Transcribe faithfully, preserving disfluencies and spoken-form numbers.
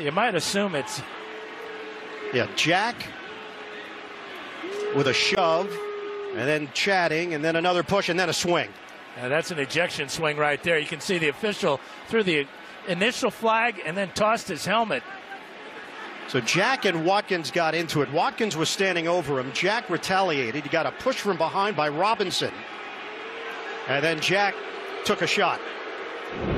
you might assume it's. Yeah, Jack with a shove, and then chatting, and then another push, and then a swing. Now that's an ejection swing right there. You can see the official threw the initial flag and then tossed his helmet. So Jack and Watkins got into it. Watkins was standing over him. Jack retaliated. He got a push from behind by Robinson. And then Jack took a shot.